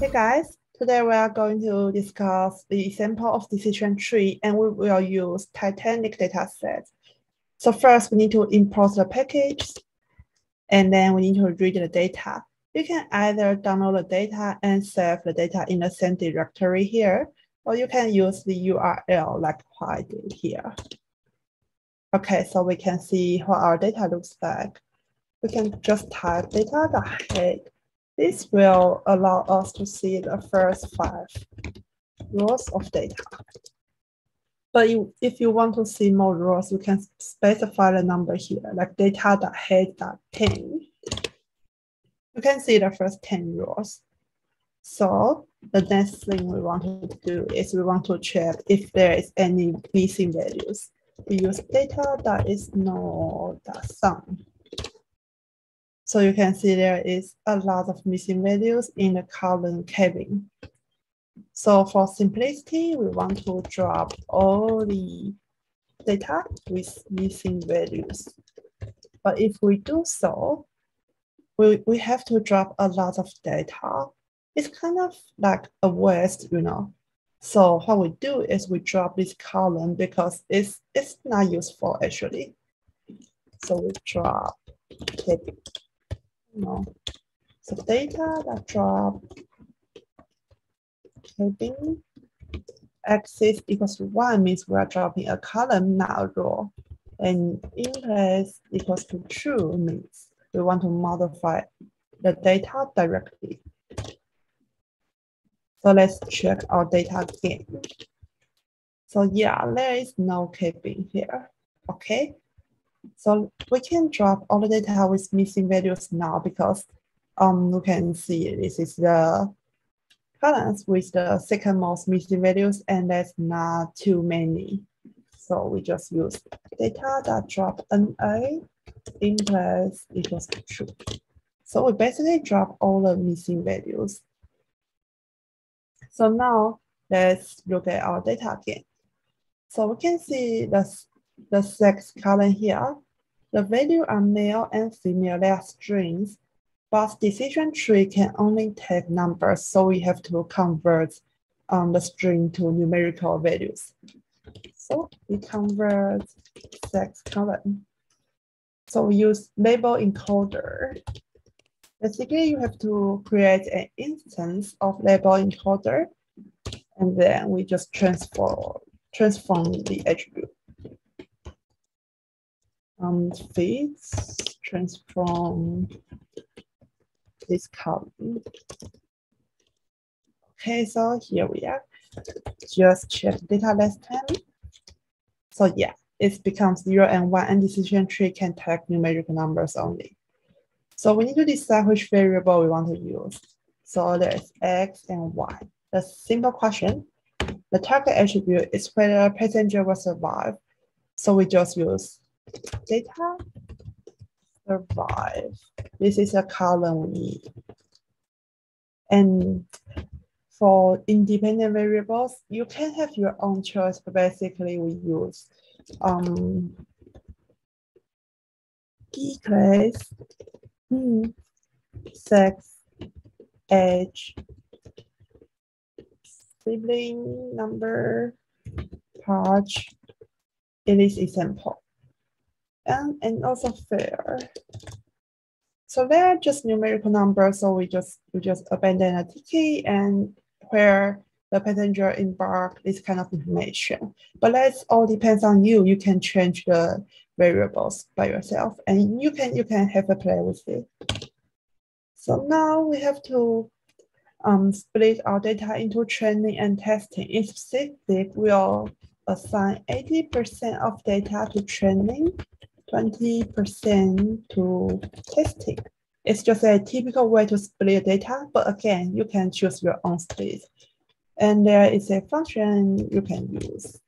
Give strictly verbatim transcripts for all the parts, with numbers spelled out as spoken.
Hey guys, today we are going to discuss the example of decision tree and we will use Titanic dataset. So first we need to import the package and then we need to read the data. You can either download the data and save the data in the same directory here, or you can use the U R L like what I did here. Okay, so we can see what our data looks like. We can just type data.head. This will allow us to see the first five rows of data. But if you want to see more rows, you can specify the number here, like data.head.ten. You can see the first ten rows. So the next thing we want to do is we want to check if there is any missing values. We use data.isNo.sum. So you can see there is a lot of missing values in the column cabin. So for simplicity, we want to drop all the data with missing values. But if we do so, we, we have to drop a lot of data. It's kind of like a waste, you know. So what we do is we drop this column because it's, it's not useful actually. So we drop cabin. No. So data that drop cabin axis equals to one means we are dropping a column, not a row. And in place equals to true means we want to modify the data directly. So let's check our data again. So yeah, there is no cabin here. Okay. So we can drop all the data with missing values now because um, you can see this is the columns with the second most missing values and that's not too many. So we just use data that drop N A in place equals to true. So we basically drop all the missing values. So now let's look at our data again. So we can see the The sex column here, the value are male and female, they are strings, but decision tree can only take numbers, so we have to convert um, the string to numerical values. So we convert sex column. So we use label encoder. Basically, you have to create an instance of label encoder, and then we just transform transform the attribute. Um, feeds transform this column. Okay, so here we are. Just check data last time. So yeah, it becomes zero and one, and decision tree can take numerical numbers only. So we need to decide which variable we want to use. So there's X and Y. The simple question. The target attribute is whether a passenger will survive. So we just use data survive. This is a column we need. And for independent variables, you can have your own choice, but basically we use um, key class, hmm, sex, age, sibling number, patch. It is example. And, and also fair. So they're just numerical numbers, so we just we just abandon a ticket and where the passenger embarked, this kind of information. But that's all depends on you. You can change the variables by yourself, and you can you can have a play with it. So now we have to um, split our data into training and testing. In specific, we'll assign eighty percent of data to training, twenty percent to testing. It's just a typical way to split data, but again, you can choose your own split. And there is a function you can use.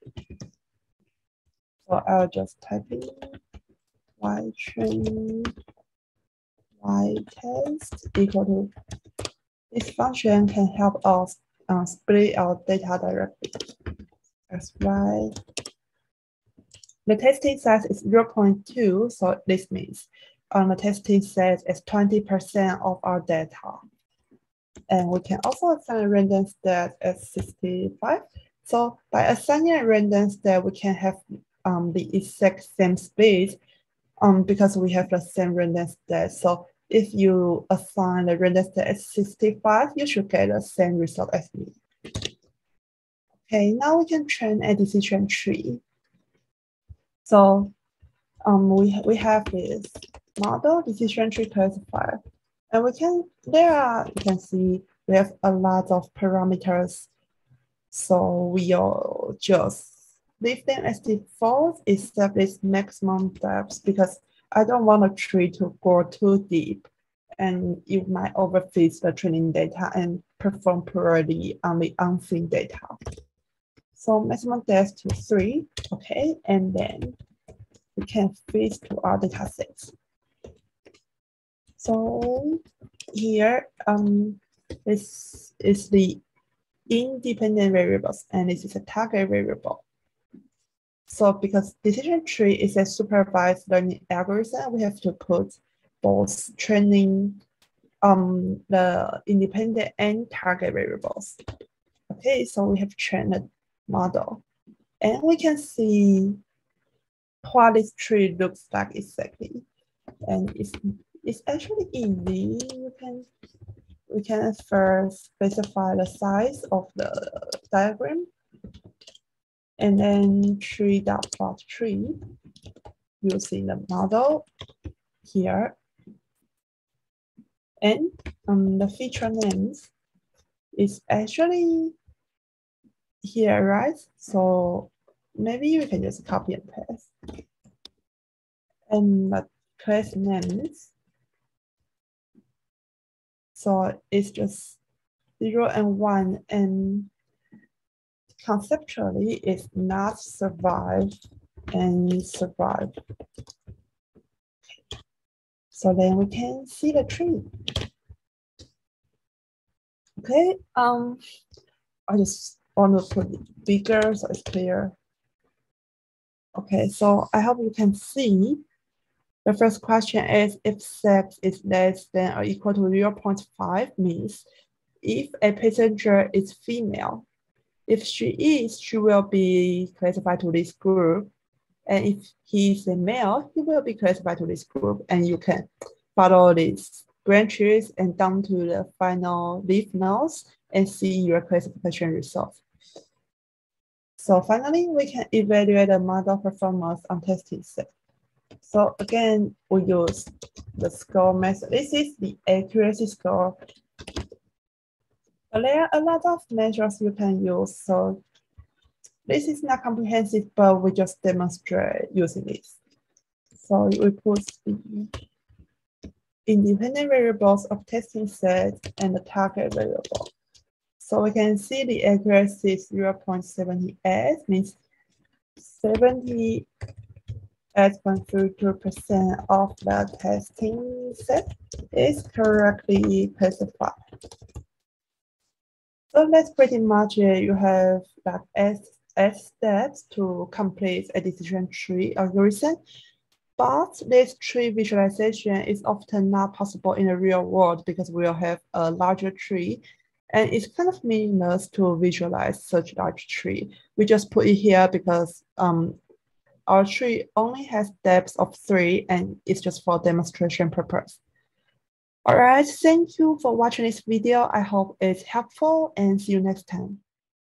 So I'll just type in y train, y test equal to, this function can help us uh, split our data directly. That's right. The testing size is zero point two, so this means um, the testing set is twenty percent of our data. And we can also assign a random state at sixty-five. So by assigning a random state, we can have um, the exact same space um, because we have the same random state. So if you assign the random state at sixty-five, you should get the same result as me. Okay, now we can train a decision tree. So um, we, we have this model decision tree classifier. And we can, there are, you can see we have a lot of parameters. So we'll just leave them as default, except this maximum depth, because I don't want a tree to go too deep and it might overfit the training data and perform poorly on the unseen data. So maximum depth to three, okay, and then we can fit to our data sets. So here, um, this is the independent variables, and this is a target variable. So because decision tree is a supervised learning algorithm, we have to put both training, um, the independent and target variables. Okay, so we have trained a model, and we can see what this tree looks like exactly. And it's it's actually easy. You can we can first specify the size of the diagram, and then tree dot plot tree using the model here, and um, the feature names is actually here, right? So maybe you can just copy and paste, and the class names. So it's just zero and one, and conceptually it's not survive and survive. So then we can see the tree. Okay, um, I just want to put it bigger so it's clear. Okay, so I hope you can see. The first question is if sex is less than or equal to zero point five means if a passenger is female. If she is, she will be classified to this group. And if he is a male, he will be classified to this group. And you can follow these branches and down to the final leaf nodes and see your classification results. So finally, we can evaluate the model performance on testing set. So again, we use the score method. This is the accuracy score. But there are a lot of measures you can use. So this is not comprehensive, but we just demonstrate using this. So we put the independent variables of testing set and the target variable. So we can see the accuracy is zero point seven eight, means seventy-eight point three two percent of the testing set is correctly classified. So that's pretty much it. You have like eight, eight steps to complete a decision tree algorithm. But this tree visualization is often not possible in the real world because we'll have a larger tree. And it's kind of meaningless to visualize such large tree. We just put it here because um, our tree only has depth of three and it's just for demonstration purpose. All right, thank you for watching this video. I hope it's helpful and see you next time.